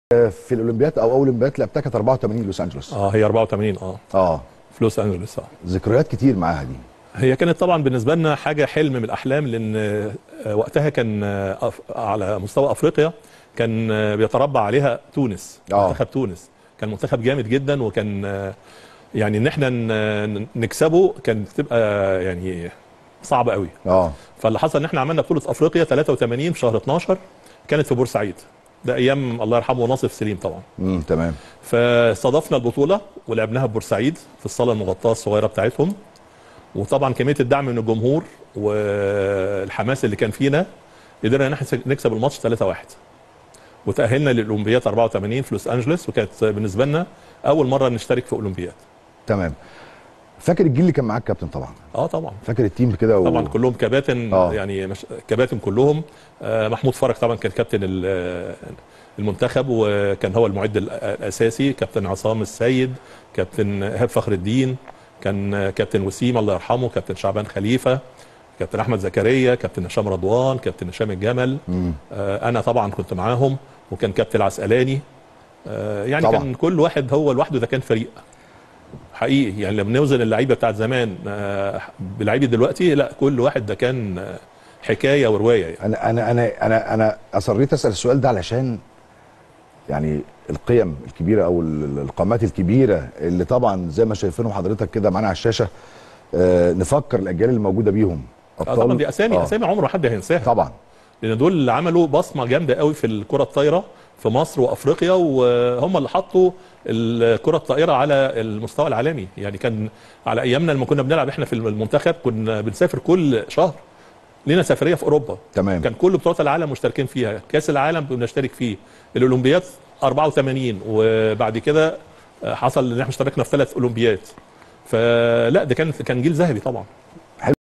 في الاولمبياد او اول اولمبياد لعبتها كانت 84 لوس انجلوس. هي 84 في لوس انجلوس. ذكريات كتير معاها دي. هي كانت طبعا بالنسبه لنا حاجه حلم من الاحلام، لان وقتها كان على مستوى افريقيا كان بيتربع عليها تونس. منتخب تونس كان منتخب جامد جدا، وكان يعني ان احنا نكسبه كانت تبقى يعني صعبه قوي. فاللي حصل ان احنا عملنا بطوله افريقيا 83 في شهر 12 كانت في بورسعيد. ده ايام الله يرحمه ناصف سليم طبعا. تمام. فاستضفنا البطوله ولعبناها في بورسعيد في الصاله المغطاه الصغيره بتاعتهم، وطبعا كميه الدعم من الجمهور والحماس اللي كان فينا قدرنا نكسب الماتش 3-1 وتاهلنا للاولمبياد 84 في لوس انجلوس، وكانت بالنسبه لنا اول مره نشترك في اولمبياد. تمام. فاكر الجيل اللي كان معاك كابتن طبعا؟ طبعا فاكر التيم كده طبعا كلهم كباتن. يعني كباتن كلهم. محمود فرج طبعا كان كابتن المنتخب وكان هو المعد الاساسي، كابتن عصام السيد، كابتن ايهاب فخر الدين، كان كابتن وسيم الله يرحمه، كابتن شعبان خليفه، كابتن احمد زكريا، كابتن هشام رضوان، كابتن هشام الجمل. انا طبعا كنت معاهم، وكان كابتن العسقلاني. يعني طبعا كان كل واحد هو لوحده، ده كان فريق حقيقي. يعني لما نوزن اللعيبه بتاعت زمان بلعيبه دلوقتي، لا كل واحد ده كان حكايه وروايه. يعني انا اصريت اسال السؤال ده علشان يعني القيم الكبيره او القامات الكبيره اللي طبعا زي ما شايفينهم حضرتك كده معانا على الشاشه، نفكر الاجيال اللي موجوده بيهم ابطال. طبعا دي اسامي عمره ما حد هينساها طبعا، لان دول اللي عملوا بصمه جامده قوي في الكره الطايره في مصر وافريقيا، وهم اللي حطوا الكره الطائره على المستوى العالمي. يعني كان على ايامنا لما كنا بنلعب احنا في المنتخب كنا بنسافر كل شهر، لنا سفريه في اوروبا. تمام. كان كل بطولات العالم مشتركين فيها، كاس العالم بنشترك فيه، الاولمبياد 84، وبعد كده حصل ان احنا اشتركنا في 3 اولمبياد. فلا ده كان جيل ذهبي طبعا.